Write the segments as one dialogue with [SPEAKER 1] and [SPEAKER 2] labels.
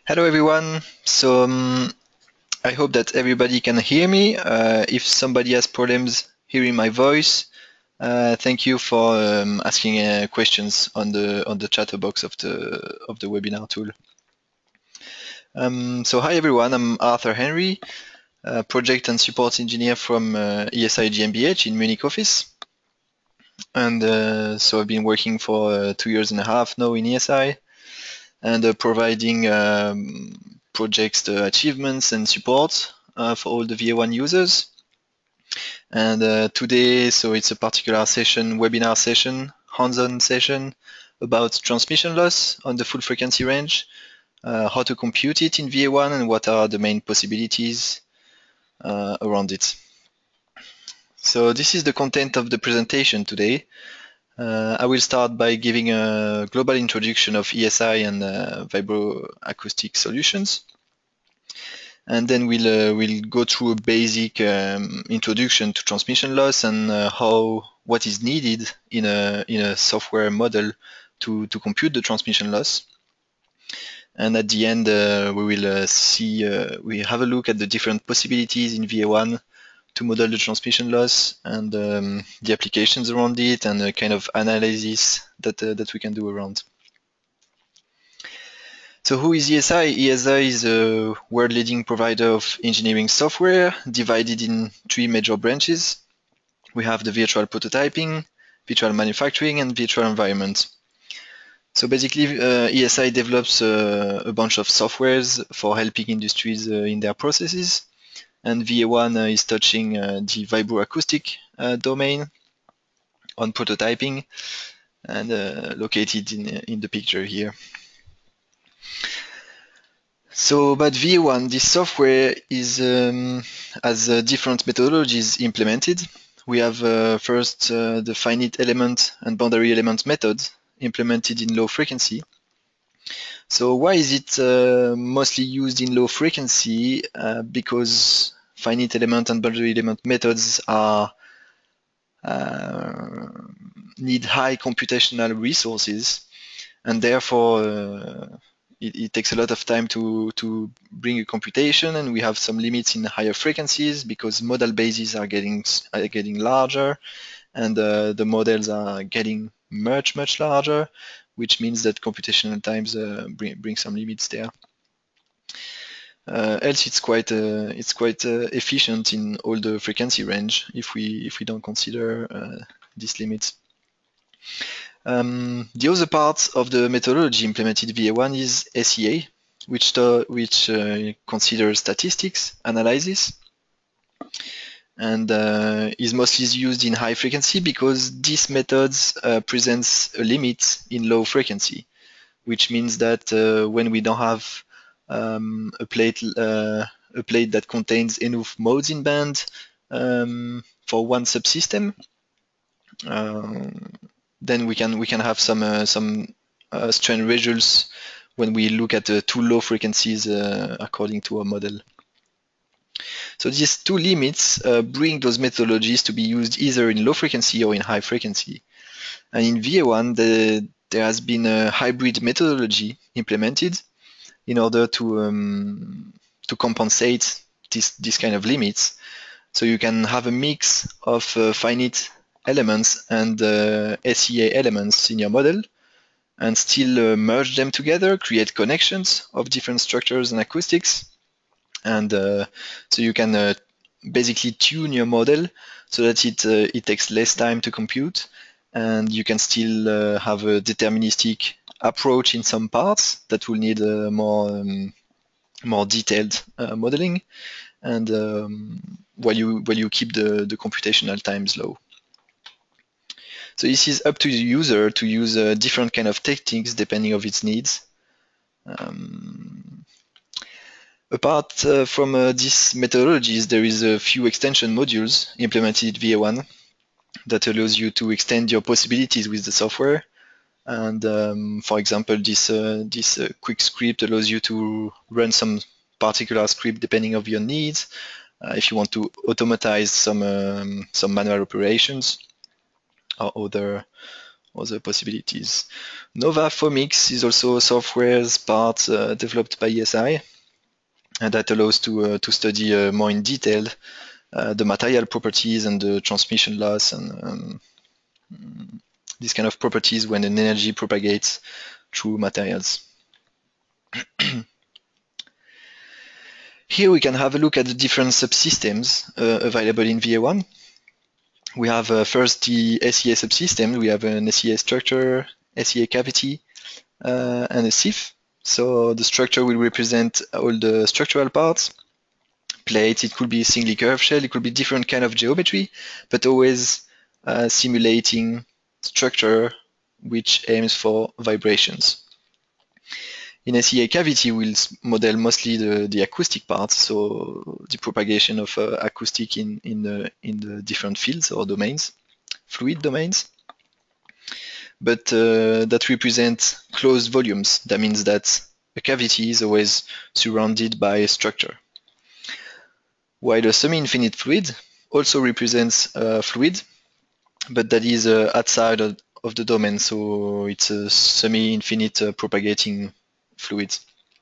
[SPEAKER 1] Hello everyone. I hope that everybody can hear me. If somebody has problems hearing my voice, thank you for asking questions on the chat box of the webinar tool. Hi everyone. I'm Arthur Henry, project and support engineer from ESI GmbH in Munich office, and I've been working for 2 years and a half now in ESI. And providing projects achievements and support for all the VA1 users. And today, it's a particular session, webinar session, hands-on session about transmission loss on the full frequency range, how to compute it in VA1 and what are the main possibilities around it. So this is the content of the presentation today. I will start by giving a global introduction of ESI and vibroacoustic solutions. And then we'll go through a basic introduction to transmission loss and what is needed in a software model to compute the transmission loss. And at the end, we will we have a look at the different possibilities in VA1 to model the transmission loss and the applications around it and a kind of analysis that we can do around. So who is ESI? ESI is a world-leading provider of engineering software divided in 3 major branches. We have the virtual prototyping, virtual manufacturing, and virtual environment. So basically, ESI develops a bunch of softwares for helping industries in their processes. And VA1 is touching the vibroacoustic domain on prototyping and located in the picture here. So about VA1, this software has different methodologies implemented. We have first the finite element and boundary element method implemented in low frequency. So why is it mostly used in low frequency? Because finite element and boundary element methods need high computational resources, and therefore it takes a lot of time to bring a computation, and we have some limits in higher frequencies because model bases are getting larger, and the models are getting much larger, which means that computational times bring some limits there. Else it's quite efficient in all the frequency range if we don't consider these limits. The other part of the methodology implemented VA1 is SEA, which considers statistics analysis, and is mostly used in high frequency because these methods presents a limit in low frequency, which means that when we don't have a plate that contains enough modes in band for one subsystem, then we can have some strange results when we look at the two low frequencies according to our model. So these two limits bring those methodologies to be used either in low frequency or in high frequency. And in VA1, there has been a hybrid methodology implemented in order to compensate this kind of limits. So you can have a mix of finite elements and SEA elements in your model and still merge them together, create connections of different structures and acoustics. And so you can basically tune your model so that it takes less time to compute, and you can still have a deterministic approach in some parts that will need more detailed modeling, and while you keep the computational times low. So this is up to the user to use different kind of techniques depending on its needs. Apart from these methodologies, there is a few extension modules implemented VA1 that allows you to extend your possibilities with the software. And for example, this quick script allows you to run some particular script depending on your needs. If you want to automatize some manual operations or other possibilities. Nova Phomix is also a software part developed by ESI, and that allows to study more in detail the material properties and the transmission loss and these kind of properties when an energy propagates through materials. Here we can have a look at the different subsystems available in VA1. We have first the SEA subsystem. We have an SEA structure, SEA cavity, and a SIF. So the structure will represent all the structural parts. Plates, it could be singly curved shell, it could be different kind of geometry, but always simulating structure which aims for vibrations. In SEA cavity, we'll model mostly the acoustic parts, so the propagation of acoustic in the different fields or domains, fluid domains. But that represents closed volumes. That means that a cavity is always surrounded by a structure. While a semi-infinite fluid also represents fluid, but that is outside of the domain, so it's a semi-infinite propagating fluid.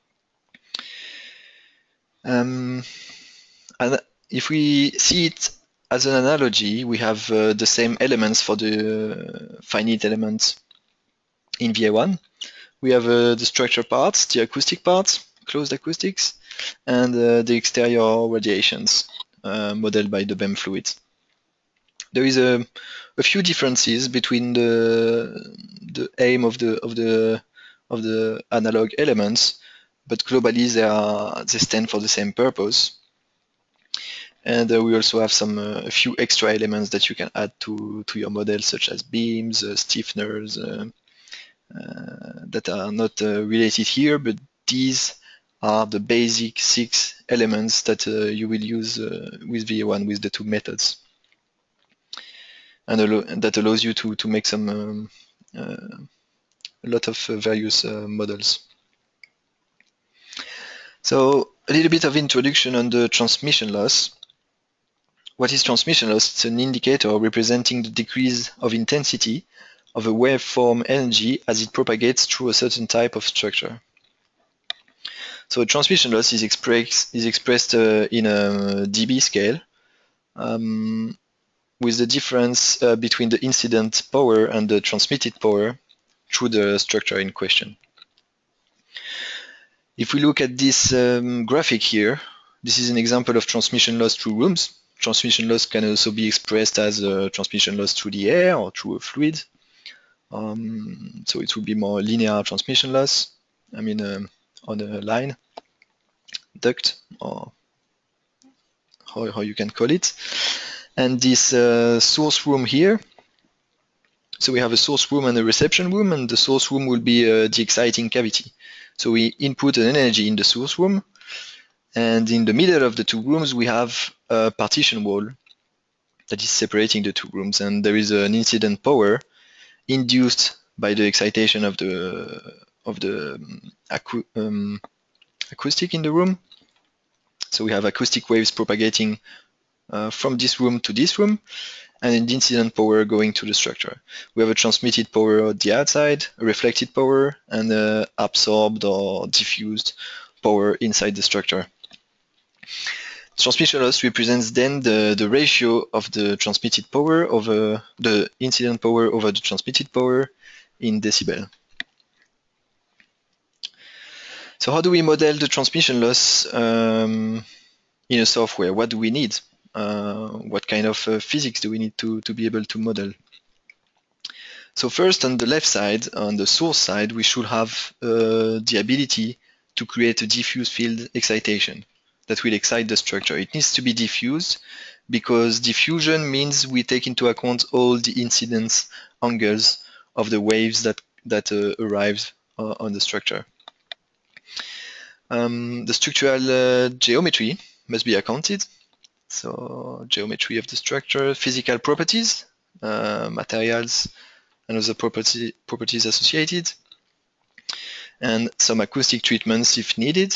[SPEAKER 1] And if we see it as an analogy, we have the same elements for the finite elements in VA1. We have the structure parts, the acoustic parts, closed acoustics, and the exterior radiations modeled by the BEM fluid. There is a few differences between the aim of the analog elements, but globally they stand for the same purpose. And we also have a few extra elements that you can add to your model, such as beams, stiffeners, that are not related here, but these are the basic 6 elements that you will use with VA1 with the 2 methods. And that allows you to make a lot of various models. So a little bit of introduction on the transmission loss. What is transmission loss? It's an indicator representing the decrease of intensity of a waveform energy as it propagates through a certain type of structure. So transmission loss is expressed in a dB scale, with the difference between the incident power and the transmitted power through the structure in question. If we look at this graphic here, this is an example of transmission loss through rooms. Transmission loss can also be expressed as transmission loss through the air or through a fluid. So it will be more linear transmission loss, on a line, duct, or how you can call it. And this source room here, so we have a source room and a reception room, and the source room will be the exciting cavity. So we input an energy in the source room, and in the middle of the 2 rooms we have a partition wall that is separating the 2 rooms, and there is an incident power induced by the excitation of the acoustic in the room. So we have acoustic waves propagating from this room to this room, and an incident power going to the structure. We have a transmitted power at the outside, a reflected power, and an absorbed or diffused power inside the structure. Transmission loss represents then the ratio of the transmitted power over the incident power over the transmitted power in decibel. So how do we model the transmission loss in a software? What do we need? What kind of physics do we need to be able to model? So first, on the left side, on the source side, we should have the ability to create a diffuse field excitation that will excite the structure. It needs to be diffused because diffusion means we take into account all the incidence angles of the waves that arrive on the structure. The structural geometry must be accounted. So geometry of the structure, physical properties, materials, and other properties associated, and some acoustic treatments if needed.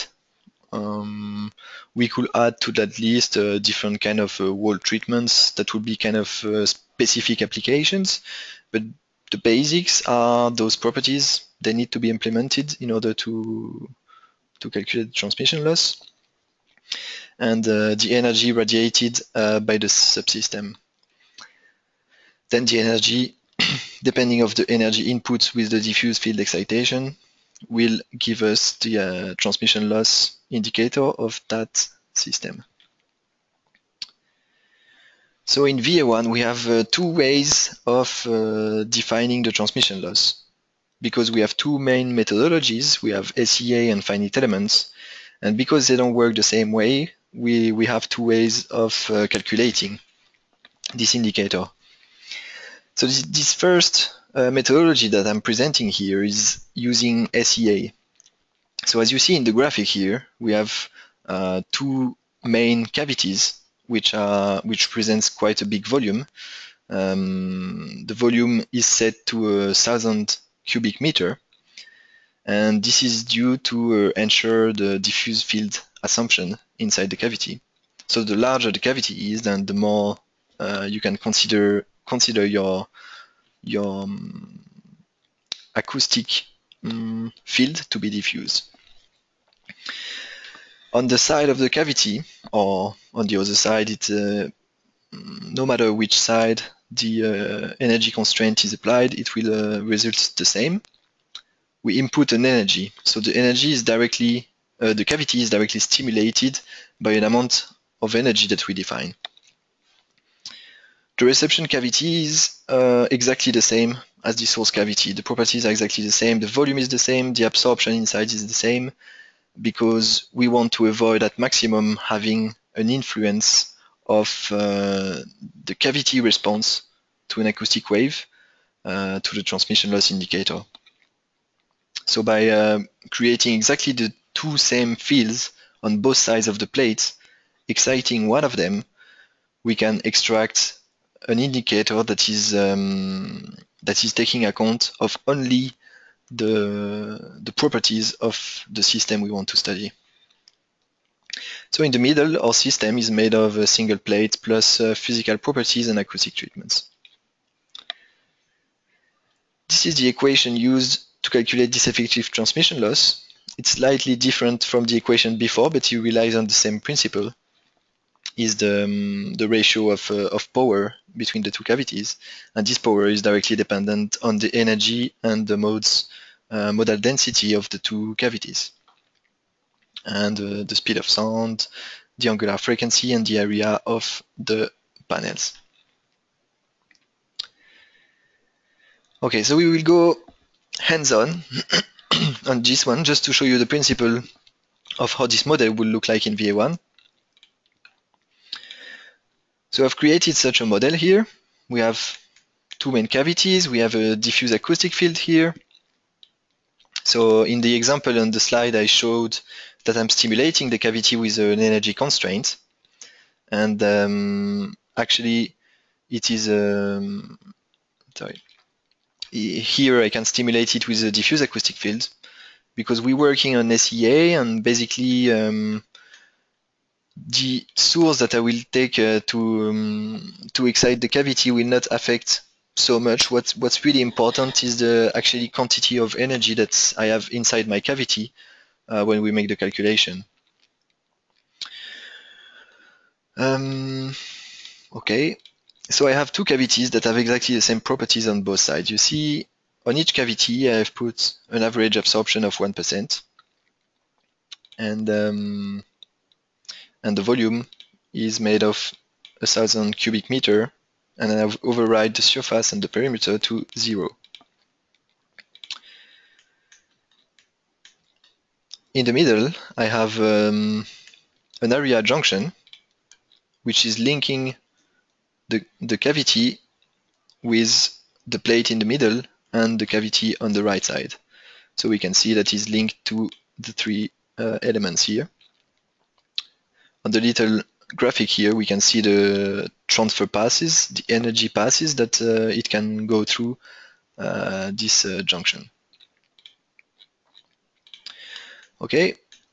[SPEAKER 1] We could add to that list different kind of wall treatments that would be kind of specific applications, but the basics are those properties. They need to be implemented in order to calculate transmission loss, and the energy radiated by the subsystem. Then the energy, depending on the energy input with the diffuse field excitation, will give us the transmission loss indicator of that system. So in VA1, we have two ways of defining the transmission loss. Because we have two main methodologies, we have SEA and finite elements, and because they don't work the same way, we have two ways of calculating this indicator. So this first methodology that I'm presenting here is using SEA. So as you see in the graphic here, we have two main cavities, which presents quite a big volume. The volume is set to 1,000 cubic meter, and this is due to ensure the diffuse field assumption inside the cavity. So the larger the cavity is, then the more you can consider your acoustic field to be diffuse. On the side of the cavity, or on the other side, no matter which side the energy constraint is applied, it will result the same. We input an energy, so the energy is directly, the cavity is directly stimulated by an amount of energy that we define. The reception cavity is exactly the same as the source cavity. The properties are exactly the same, the volume is the same, the absorption inside is the same, because we want to avoid at maximum having an influence of the cavity response to an acoustic wave to the transmission loss indicator. So by creating exactly the two same fields on both sides of the plate, exciting one of them, we can extract an indicator that is taking account of only the properties of the system we want to study. So in the middle, our system is made of a single plate plus physical properties and acoustic treatments. This is the equation used to calculate this effective transmission loss. It's slightly different from the equation before, but it relies on the same principle. Is the ratio of power between the two cavities, and this power is directly dependent on the energy and the modal density of the two cavities, and the speed of sound, the angular frequency, and the area of the panels. Okay, so we will go hands-on on this one, just to show you the principle of how this model will look like in VA1. So I've created such a model here. We have two main cavities. We have a diffuse acoustic field here. So in the example on the slide, I showed that I'm stimulating the cavity with an energy constraint. And actually, it is, sorry. Here I can stimulate it with a diffuse acoustic field because we're working on SEA, and basically the source that I will take to excite the cavity will not affect so much. What's really important is the actually quantity of energy that I have inside my cavity when we make the calculation. Okay, so I have two cavities that have exactly the same properties on both sides. You see, on each cavity I have put an average absorption of 1%, and the volume is made of 1,000 cubic meter, and then I override the surface and the perimeter to 0. In the middle, I have an area junction, which is linking the cavity with the plate in the middle and the cavity on the right side. So we can see that is linked to the three elements here. On the little graphic here, we can see the transfer passes, the energy passes that it can go through this junction. Okay,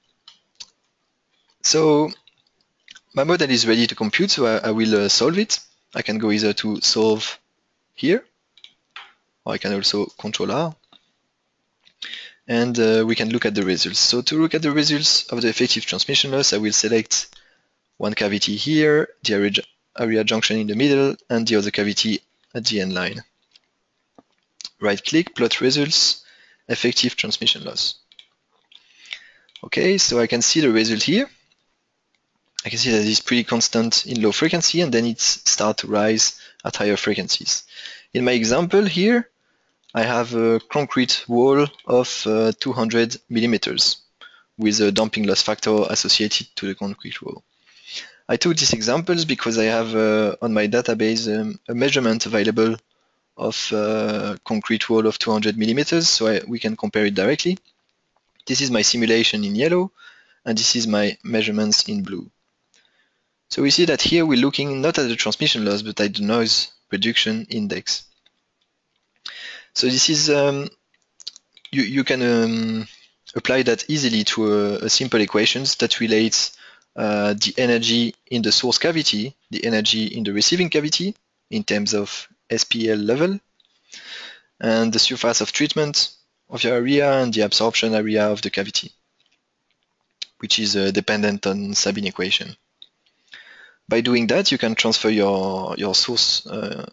[SPEAKER 1] so my model is ready to compute, so I will solve it. I can go either to solve here, or I can also Control R. And we can look at the results. So to look at the results of the effective transmission loss, I will select one cavity here, the area junction in the middle, and the other cavity at the end line. Right-click, plot results, effective transmission loss. Okay, so I can see the result here. I can see that it's pretty constant in low frequency, and then it starts to rise at higher frequencies. In my example here, I have a concrete wall of 200 millimeters with a damping loss factor associated to the concrete wall. I took these examples because I have on my database a measurement available of concrete wall of 200 millimeters, so we can compare it directly. This is my simulation in yellow, and this is my measurements in blue. So we see that here we're looking not at the transmission loss, but at the noise reduction index. So this is, you can apply that easily to a simple equations that relates the energy in the source cavity, the energy in the receiving cavity in terms of SPL level, and the surface of treatment of your area and the absorption area of the cavity, which is dependent on Sabine equation. By doing that, you can transfer the source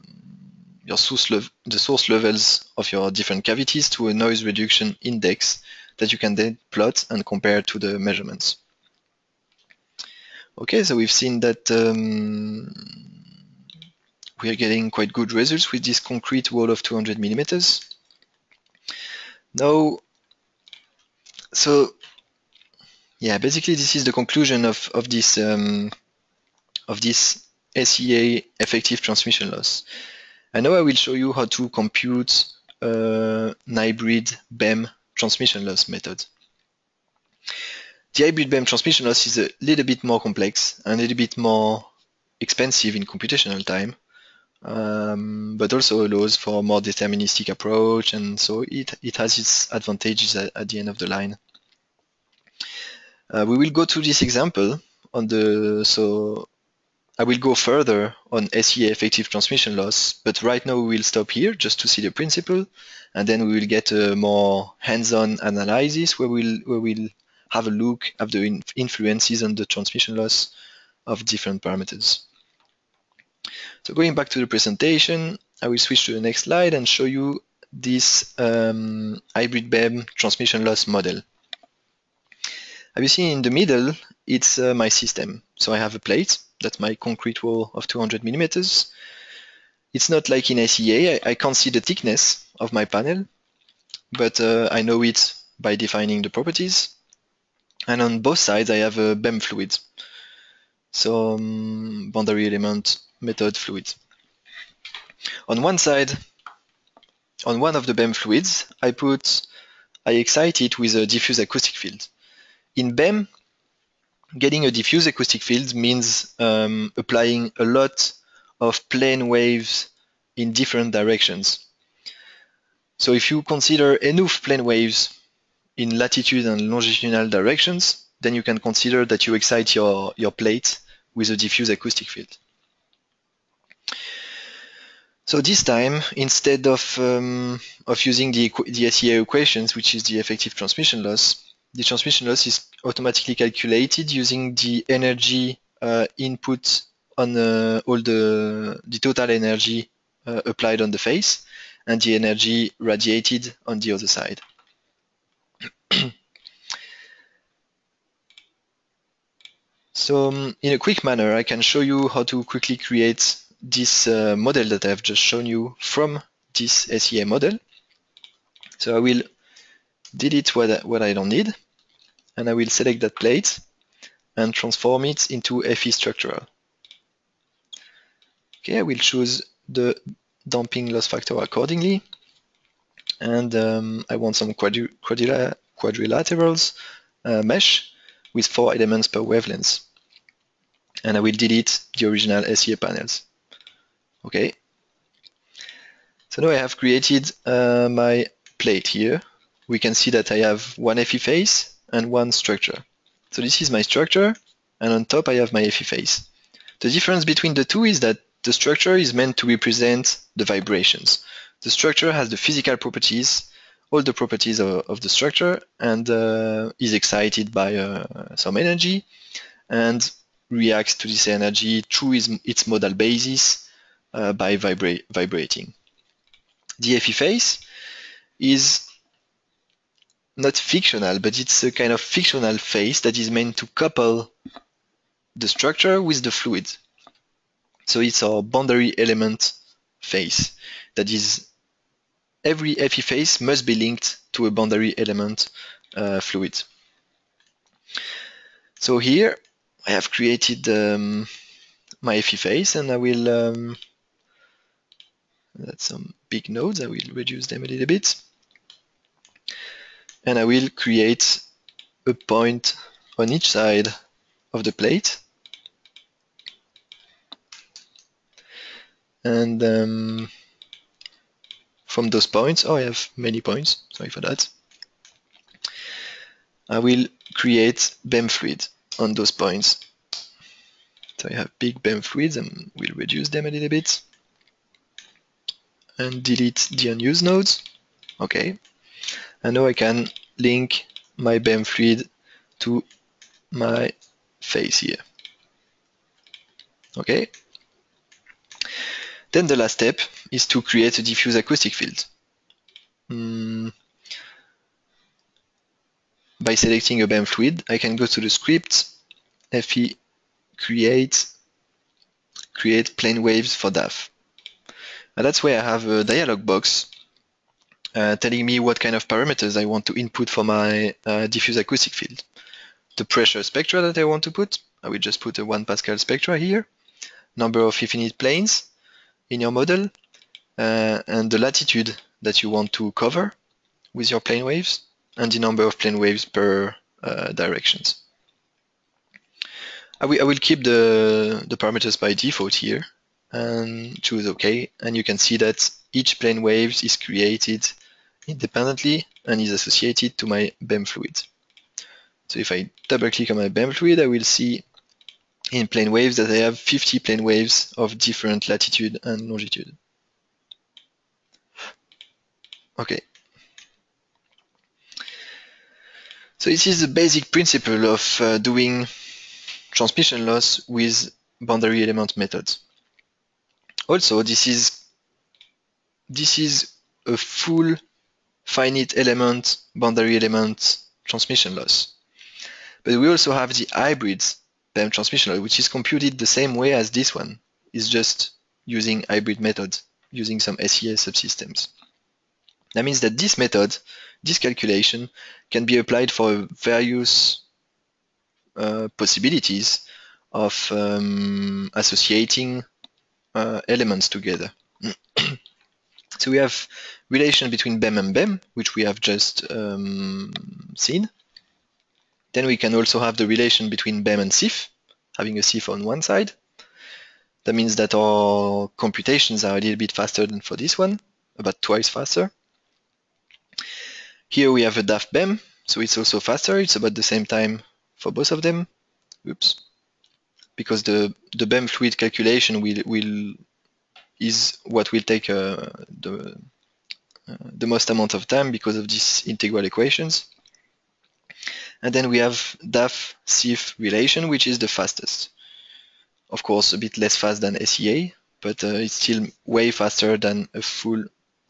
[SPEAKER 1] levels of your different cavities to a noise reduction index that you can then plot and compare to the measurements. Okay, so we've seen that we are getting quite good results with this concrete wall of 200 millimeters. Now, so yeah, basically this is the conclusion of this SEA effective transmission loss. And now I will show you how to compute an hybrid BEM transmission loss method. The hybrid BEM transmission loss is a little bit more complex and a little bit more expensive in computational time, but also allows for a more deterministic approach, and so it has its advantages at the end of the line. We will go to this example so I will go further on SEA effective transmission loss, but right now we will stop here just to see the principle, and then we will get a more hands-on analysis where we'll have a look at the influences on the transmission loss of different parameters. So going back to the presentation, I will switch to the next slide and show you this hybrid BEM transmission loss model. Have you seen in the middle, it's my system. So I have a plate, that's my concrete wall of 200 millimeters. It's not like in SEA, I can't see the thickness of my panel, but I know it by defining the properties. And on both sides, I have a BEM fluid. So boundary element method fluid. On one side, on one of the BEM fluids, I excite it with a diffuse acoustic field. In BEM, getting a diffuse acoustic field means applying a lot of plane waves in different directions. So if you consider enough plane waves in latitude and longitudinal directions, then you can consider that you excite your plate with a diffuse acoustic field. So this time, instead of using the SEA equations, which is the effective transmission loss, the transmission loss is automatically calculated using the energy input on all the total energy applied on the face and the energy radiated on the other side. So in a quick manner, I can show you how to quickly create this model that I've just shown you from this SEA model. So I will delete what I don't need, and I will select that plate and transform it into FE structural. Okay, I will choose the damping loss factor accordingly, and I want some quadrilaterals mesh with 4 elements per wavelength, and I will delete the original SEA panels. Okay, so now I have created my plate here. We can see that I have one FE face and one structure. So this is my structure, and on top I have my FE face. The difference between the two is that the structure is meant to represent the vibrations. The structure has the physical properties, all the properties of the structure, and is excited by some energy and reacts to this energy through its modal basis by vibrating. The Fe phase is not fictional, but it's a kind of fictional phase that is meant to couple the structure with the fluid. So it's our boundary element phase. That is, every Fe phase must be linked to a boundary element fluid. So here I have created my Fe phase, and I will that's some big nodes. I will reduce them a little bit, and I will create a point on each side of the plate, and from those points, I have many points, sorry for that, I will create BEM fluid on those points. So I have big BEM fluids, and we'll reduce them a little bit and delete the unused nodes. Okay, and now I can link my BEM fluid to my phase here. Okay. Then the last step is to create a diffuse acoustic field. By selecting a BEM fluid, I can go to the script, Fe create plane waves for DAF. And that's where I have a dialog box telling me what kind of parameters I want to input for my diffuse acoustic field. The pressure spectra that I want to put, I will just put a 1 Pascal spectra here, number of infinite planes in your model, and the latitude that you want to cover with your plane waves, and the number of plane waves per directions. I will keep the parameters by default here and choose OK, and you can see that each plane wave is created independently and is associated to my BEM fluid. So if I double click on my BEM fluid, I will see in plane waves that I have 50 plane waves of different latitude and longitude. Okay. So this is the basic principle of doing transmission loss with boundary element methods. Also, this is a full finite element boundary element transmission loss. But we also have the hybrid BEM transmission loss, which is computed the same way as this one. It's just using hybrid methods, using some SEA subsystems. That means that this method, this calculation, can be applied for various possibilities of associating elements together. So we have relation between BEM and BEM, which we have just seen. Then we can also have the relation between BEM and SIF, having a SIF on one side. That means that our computations are a little bit faster than for this one, about twice faster. Here we have a DAF BEM, so it's also faster. It's about the same time for both of them. Oops. Because the BEM fluid calculation is what will take the most amount of time because of these integral equations. And then we have DAF-SIF relation, which is the fastest. Of course, a bit less fast than SEA, but it's still way faster than a full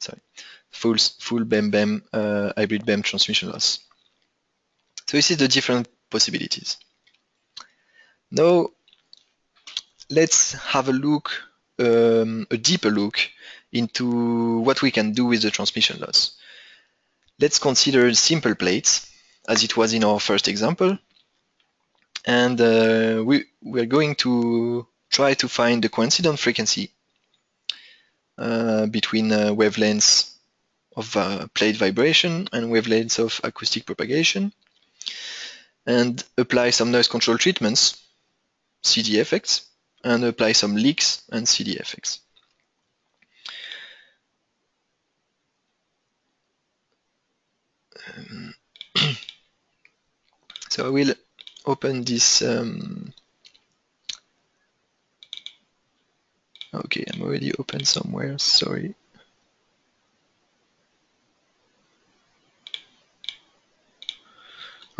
[SPEAKER 1] BEM-BEM hybrid BEM transmission loss. So this is the different possibilities. Now, let's have a look, a deeper look into what we can do with the transmission loss. Let's consider simple plates, as it was in our first example. And we're going to try to find the coincident frequency between wavelengths of plate vibration and wavelengths of acoustic propagation, and apply some noise control treatments, CD effects, and apply some leaks and CD effects. So I will open this. Okay, I'm already open somewhere, sorry.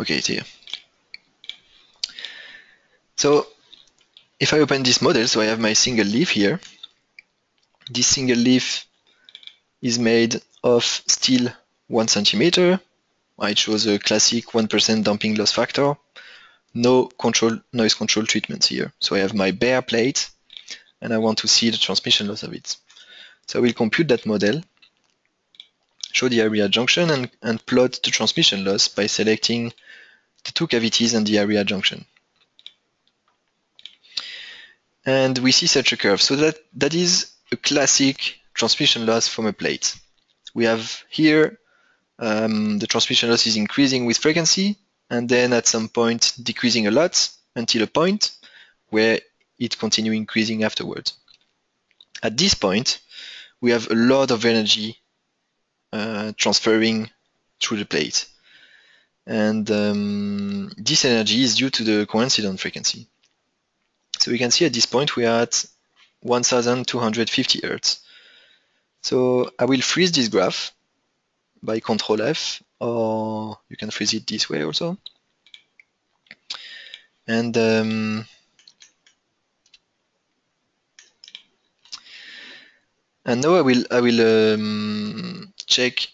[SPEAKER 1] Okay, it's here. So if I open this model, so I have my single leaf here. This single leaf is made of steel 1 centimeter. I chose a classic 1% damping loss factor. No noise control treatments here. So I have my bare plate and I want to see the transmission loss of it. So I will compute that model, show the area junction and plot the transmission loss by selecting the two cavities and the area junction. And we see such a curve. So that is a classic transmission loss from a plate. We have here the transmission loss is increasing with frequency and then at some point decreasing a lot until a point where it continues increasing afterwards. At this point, we have a lot of energy transferring through the plate. And this energy is due to the coincident frequency. So we can see at this point we are at 1250 Hz. So I will freeze this graph by Control F, or you can freeze it this way also. And now I will check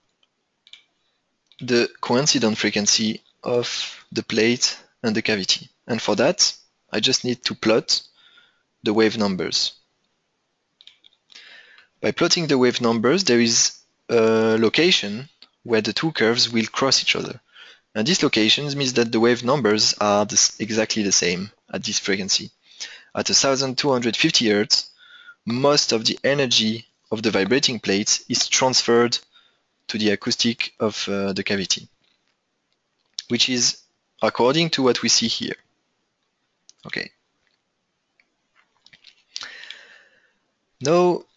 [SPEAKER 1] the coincident frequency of the plate and the cavity. And for that, I just need to plot the wave numbers. By plotting the wave numbers, there is a location where the two curves will cross each other. And this location means that the wave numbers are exactly the same at this frequency. At 1250 Hz, most of the energy of the vibrating plate is transferred to the acoustic of the cavity, which is according to what we see here. Okay. Now,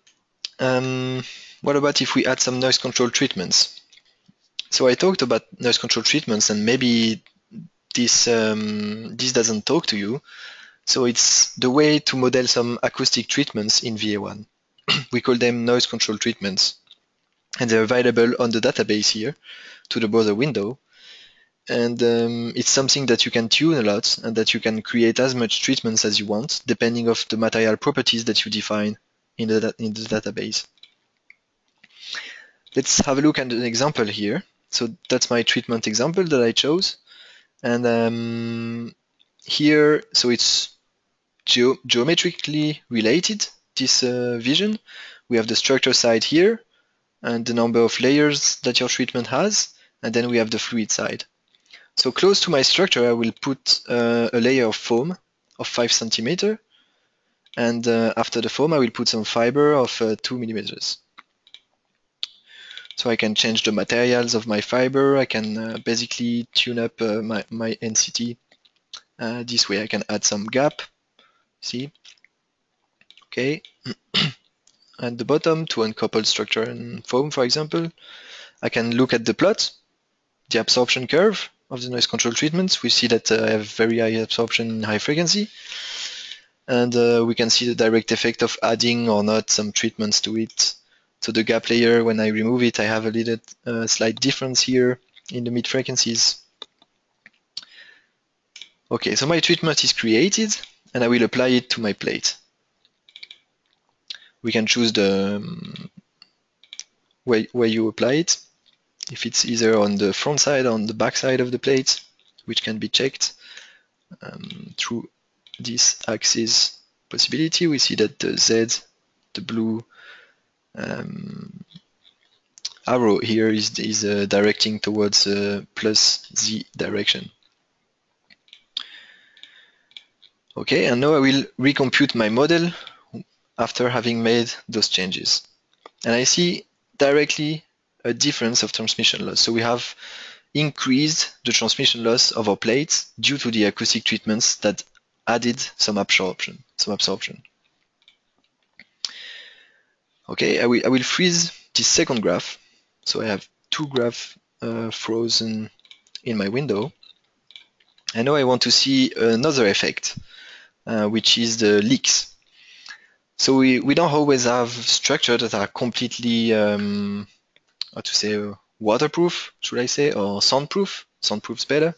[SPEAKER 1] what about if we add some noise control treatments? So I talked about noise control treatments, and maybe this doesn't talk to you. So it's the way to model some acoustic treatments in VA1. We call them noise control treatments. And they're available on the database here to the browser window. And it's something that you can tune a lot and that you can create as much treatments as you want, depending on the material properties that you define in the database. Let's have a look at an example here. So that's my treatment example that I chose. And here, so it's geometrically related, this vision. We have the structure side here and the number of layers that your treatment has, and then we have the fluid side. So close to my structure, I will put a layer of foam of 5 centimeter, and after the foam, I will put some fiber of 2 millimeters. So I can change the materials of my fiber. I can basically tune up my NCT. This way I can add some gap, see? Okay. At the bottom, to uncouple structure and foam, for example, I can look at the plot, the absorption curve of the noise control treatments. We see that I have very high absorption in high frequency. And we can see the direct effect of adding or not some treatments to it. So the gap layer, when I remove it, I have a little slight difference here in the mid frequencies. Okay, so my treatment is created and I will apply it to my plate. We can choose the where you apply it. If it's either on the front side or on the back side of the plate, which can be checked through this axis possibility. We see that the Z, the blue arrow here is directing towards plus Z direction. Okay, and now I will recompute my model after having made those changes. And I see directly a difference of transmission loss. So we have increased the transmission loss of our plates due to the acoustic treatments that added some absorption. Okay, I will freeze this second graph. So I have two graphs frozen in my window. And now I want to see another effect, which is the leaks. So we don't always have structures that are completely, waterproof, should I say, or soundproof. soundproofs better.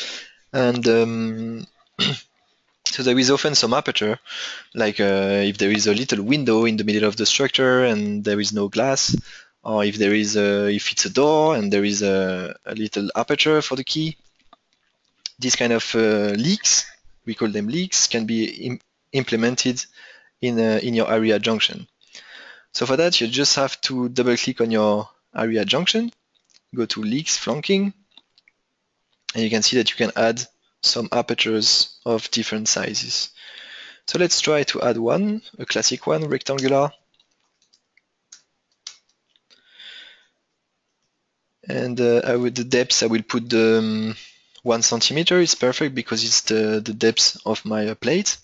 [SPEAKER 1] And so there is often some aperture, like if there is a little window in the middle of the structure and there is no glass, or if there is if it's a door and there is a little aperture for the key. These kind of leaks, we call them leaks, can be implemented in your ARIA junction. So for that, you just have to double click on your ARIA junction, go to leaks flanking, and you can see that you can add some apertures of different sizes. So let's try to add one, a classic one, rectangular. And with the depth, I will put the 1 centimeter. It's perfect because it's the depth of my plate.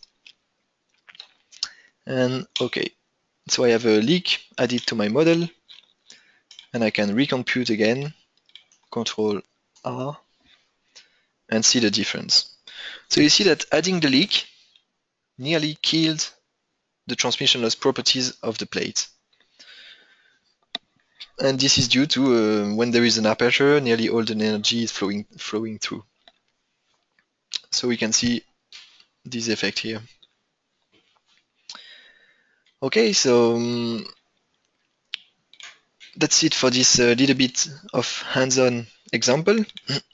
[SPEAKER 1] And okay, so I have a leak added to my model, and I can recompute again, Control R, and see the difference. So you see that adding the leak nearly killed the transmission loss properties of the plate. And this is due to when there is an aperture, nearly all the energy is flowing through. So we can see this effect here. Okay, so that's it for this little bit of hands-on example.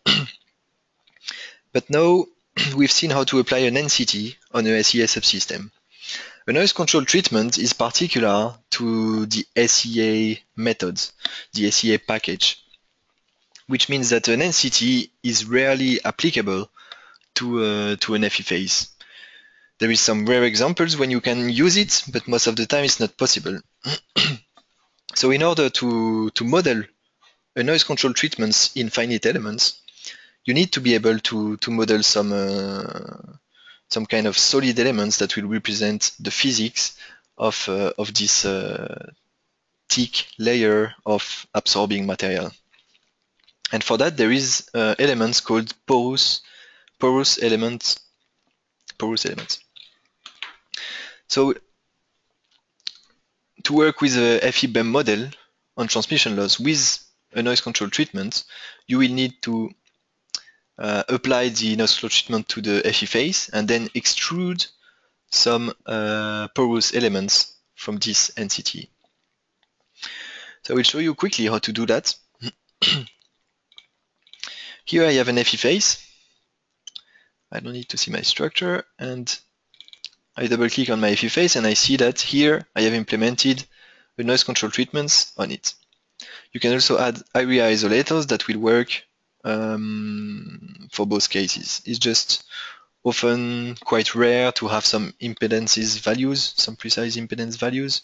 [SPEAKER 1] But now we've seen how to apply an NCT on a SEA subsystem. A noise control treatment is particular to the SEA methods, the SEA package, which means that an NCT is rarely applicable to an FE phase. There is some rare examples when you can use it, but most of the time it's not possible. So in order to model a noise control treatments in finite elements, you need to be able to model some kind of solid elements that will represent the physics of this thick layer of absorbing material. And for that, there is elements called porous elements. So to work with a FEBEM model on transmission loss with a noise control treatment, you will need to apply the noise control treatment to the FE phase and then extrude some porous elements from this NCT. So I will show you quickly how to do that. Here I have an FE phase. I don't need to see my structure, and I double click on my FE phase and I see that here I have implemented the noise control treatments on it. You can also add ARIA isolators that will work for both cases. It's just often quite rare to have some impedances values, some precise impedance values.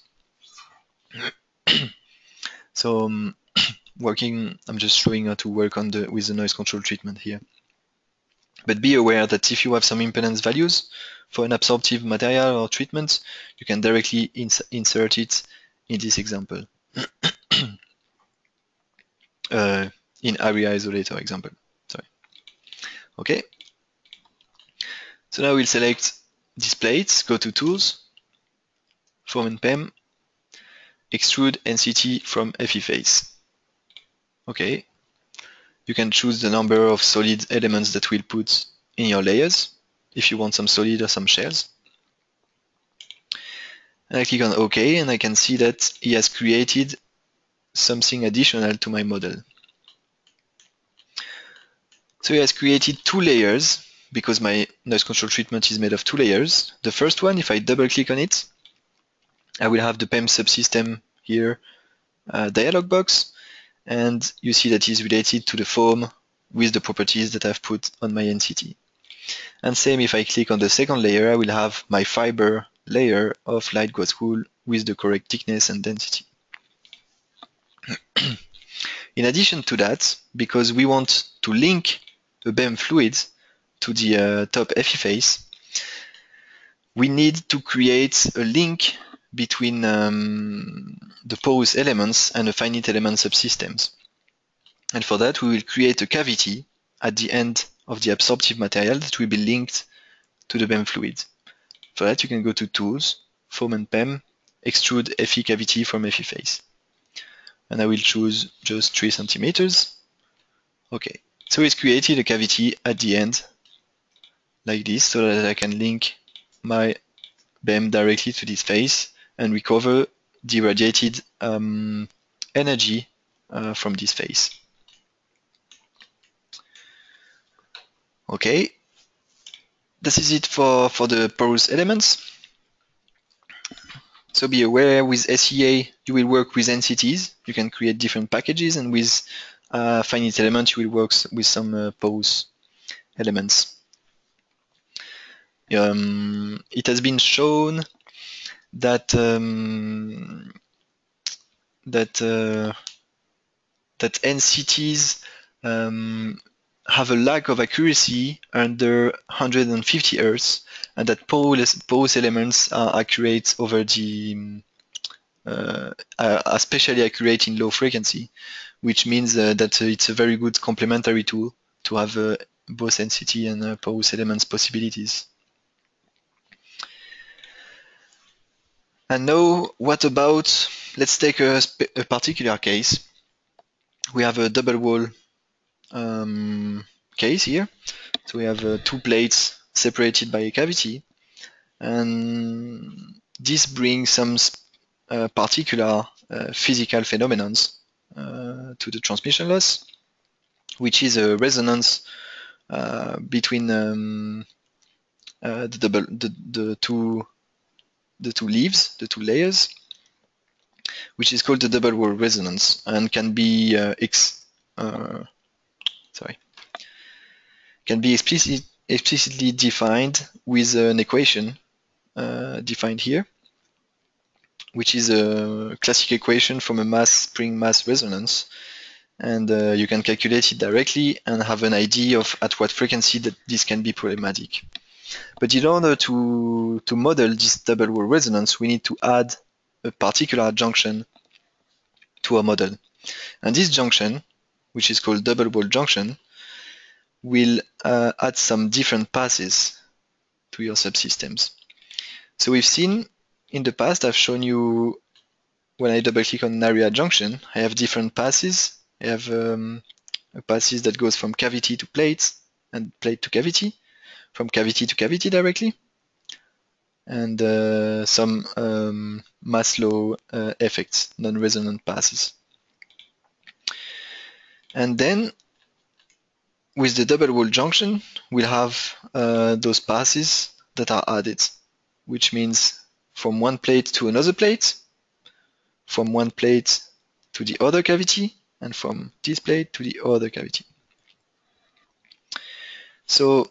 [SPEAKER 1] So I'm just showing how to work with the noise control treatment here. But be aware that if you have some impedance values for an absorptive material or treatment, you can directly insert it in this example. In ARIA isolator example, sorry. Okay. So now we'll select these plates, go to Tools, Form and PEM, Extrude NCT from FE phase. Okay. You can choose the number of solid elements that we'll put in your layers, if you want some solid or some shells. And I click on OK, and I can see that he has created something additional to my model. So he has created 2 layers, because my noise control treatment is made of 2 layers. The first one, if I double click on it, I will have the PEM subsystem here dialog box, and you see that is related to the foam with the properties that I've put on my NCT. And same if I click on the second layer, I will have my fiber layer of light gauze wool with the correct thickness and density. In addition to that, because we want to link the BEM fluid to the top FE phase, we need to create a link between the porous elements and the finite element subsystems. And for that, we will create a cavity at the end of the absorptive material that will be linked to the BEM fluid. For that, you can go to Tools, Foam and PEM, Extrude FE cavity from FE phase. And I will choose just 3 centimeters. Okay, So it's created a cavity at the end like this, so that I can link my beam directly to this face and recover the radiated energy from this face. Okay, this is it for the porous elements. So be aware, with SEA you will work with entities. You can create different packages, and with finite element you will work with some porous elements. It has been shown that that NCTs have a lack of accuracy under 150 Hz, and that porous elements are accurate over the are especially accurate in low frequency, which means that it's a very good complementary tool to have both NCT and porous elements possibilities. And now, what about, let's take a particular case. We have a double wall case here. So we have two plates separated by a cavity, and this brings some particular physical phenomenons to the transmission loss, which is a resonance between the two leaves, the two layers, which is called the double wall resonance, and can be explicitly defined with an equation defined here, which is a classic equation from a mass spring mass resonance, and you can calculate it directly and have an idea of at what frequency that this can be problematic. But in order to model this double wall resonance, we need to add a particular junction to our model. And this junction, which is called double wall junction, will add some different passes to your subsystems. So we've seen in the past, I've shown you when I double click on an area junction, I have different passes. I have passes that goes from cavity to plate and plate to cavity, from cavity to cavity directly, and some Maslow effects, non-resonant passes. And then with the double wall junction, we'll have those passes that are added, which means from one plate to another plate, from one plate to the other cavity, and from this plate to the other cavity. So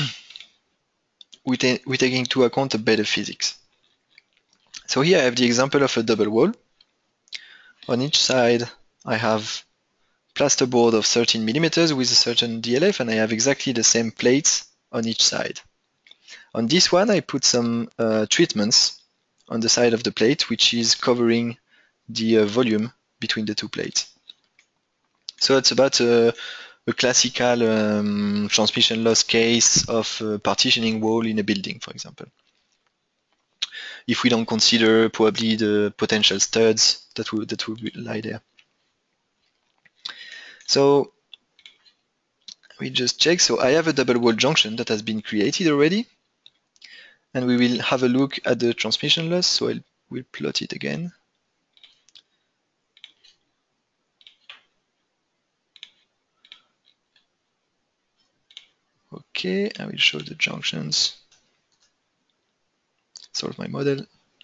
[SPEAKER 1] we take into account a better physics. So here I have the example of a double wall. On each side I have plasterboard of 13 millimeters with a certain DLF, and I have exactly the same plates on each side. On this one I put some treatments on the side of the plate, which is covering the volume between the two plates. So that's about a classical transmission loss case of a partitioning wall in a building, for example. If we don't consider probably the potential studs that would lie there. So we just check. So I have a double wall junction that has been created already, and we will have a look at the transmission loss. So we'll plot it again. Okay, I will show the junctions. Solve my model.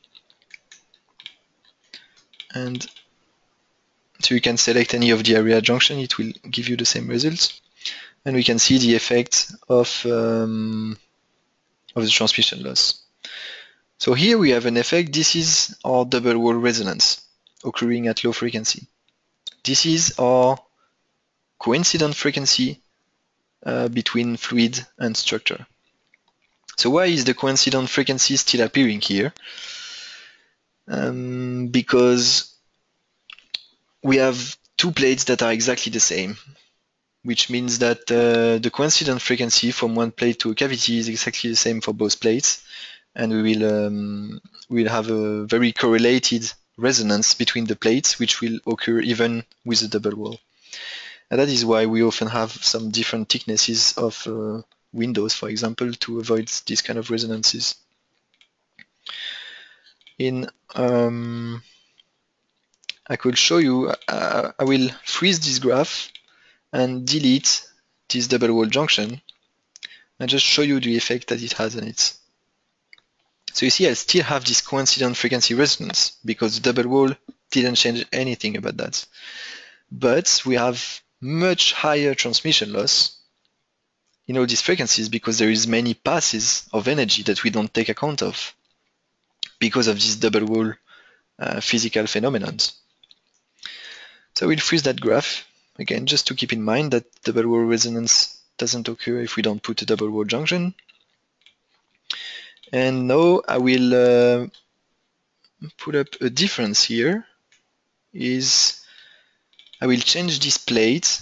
[SPEAKER 1] And so you can select any of the area junction, it will give you the same results. And we can see the effect of the transmission loss. So here we have an effect. This is our double wall resonance occurring at low frequency. This is our coincident frequency between fluid and structure. So why is the coincident frequency still appearing here? Because we have two plates that are exactly the same, which means that the coincident frequency from one plate to a cavity is exactly the same for both plates, and we'll have a very correlated resonance between the plates, which will occur even with a double wall. And that is why we often have some different thicknesses of windows, for example, to avoid this kind of resonances. I could show you, I will freeze this graph and delete this double wall junction and just show you the effect that it has on it. So you see I still have this coincident frequency resonance because the double wall didn't change anything about that. But we have much higher transmission loss in all these frequencies because there is many passes of energy that we don't take account of because of this double wall physical phenomenon. So we'll freeze that graph again just to keep in mind that double wall resonance doesn't occur if we don't put a double wall junction. And now I will put up a difference here. I will change this plate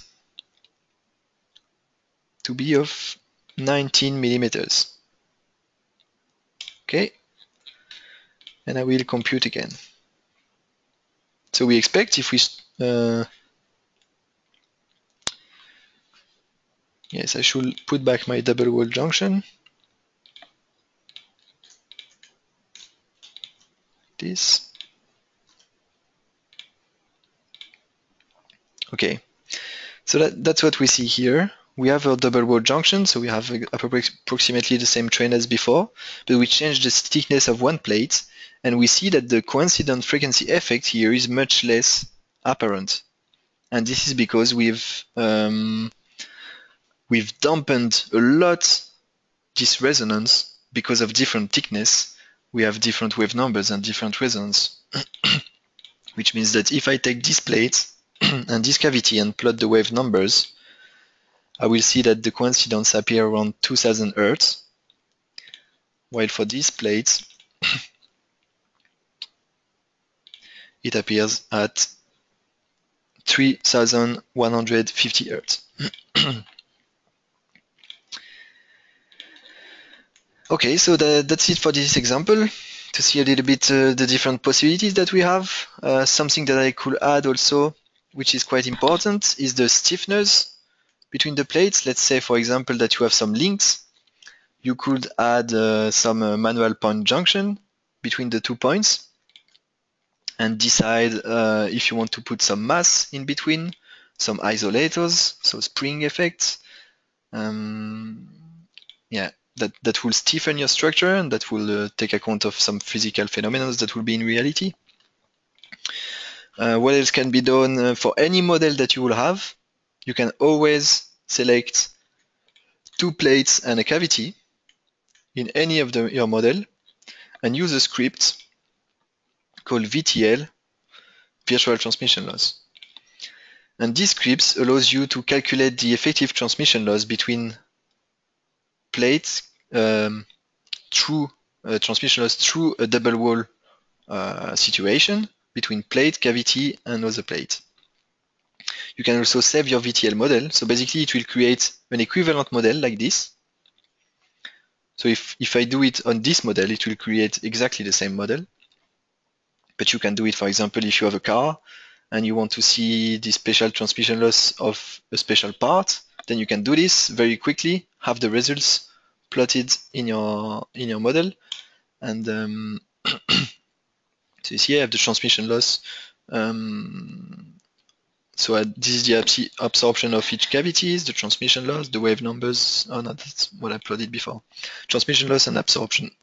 [SPEAKER 1] to be of 19 millimeters. Okay, and I will compute again. So we expect if we yes, I should put back my double wall junction. This. Okay, so that's what we see here. We have a double wall junction, so we have approximately the same train as before, but we change the thickness of one plate, and we see that the coincident frequency effect here is much less apparent. And this is because we've dampened a lot this resonance because of different thickness. We have different wave numbers and different resonance, which means that if I take this plate and this cavity and plot the wave numbers, I will see that the coincidence appear around 2000 Hz, while for this plate, it appears at 3150 Hz. Okay, so that's it for this example. To see a little bit the different possibilities that we have. Something that I could add also, which is quite important, is the stiffness between the plates. Let's say, for example, that you have some links. You could add some manual point junction between the 2 points and decide if you want to put some mass in between, some isolators, so spring effects. Yeah, that will stiffen your structure and that will take account of some physical phenomena that will be in reality. What else can be done for any model that you will have? You can always select 2 plates and a cavity in any of your model and use a script called VTL, Virtual Transmission Loss. And this script allows you to calculate the effective transmission loss between plates through transmission loss through a double wall situation between plate, cavity, and other plate. You can also save your VTL model. So basically it will create an equivalent model like this. So if I do it on this model, it will create exactly the same model. But you can do it, for example, if you have a car and you want to see the special transmission loss of a special part, then you can do this very quickly, have the results plotted in your model. And so you see I have the transmission loss. So this is the absorption of each cavities, the transmission loss, the wave numbers. Oh no, that's what I plotted before. Transmission loss and absorption.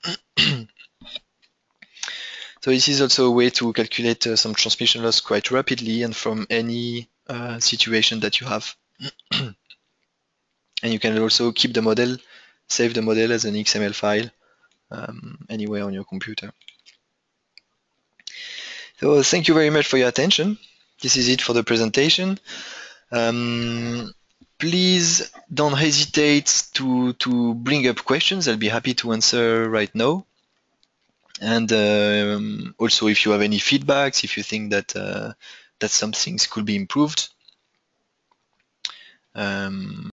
[SPEAKER 1] So this is also a way to calculate some transmission loss quite rapidly and from any situation that you have. And you can also keep the model, save the model as an XML file anywhere on your computer. So thank you very much for your attention. This is it for the presentation. Please don't hesitate to bring up questions. I'll be happy to answer right now. And also, if you have any feedbacks, if you think that that some things could be improved.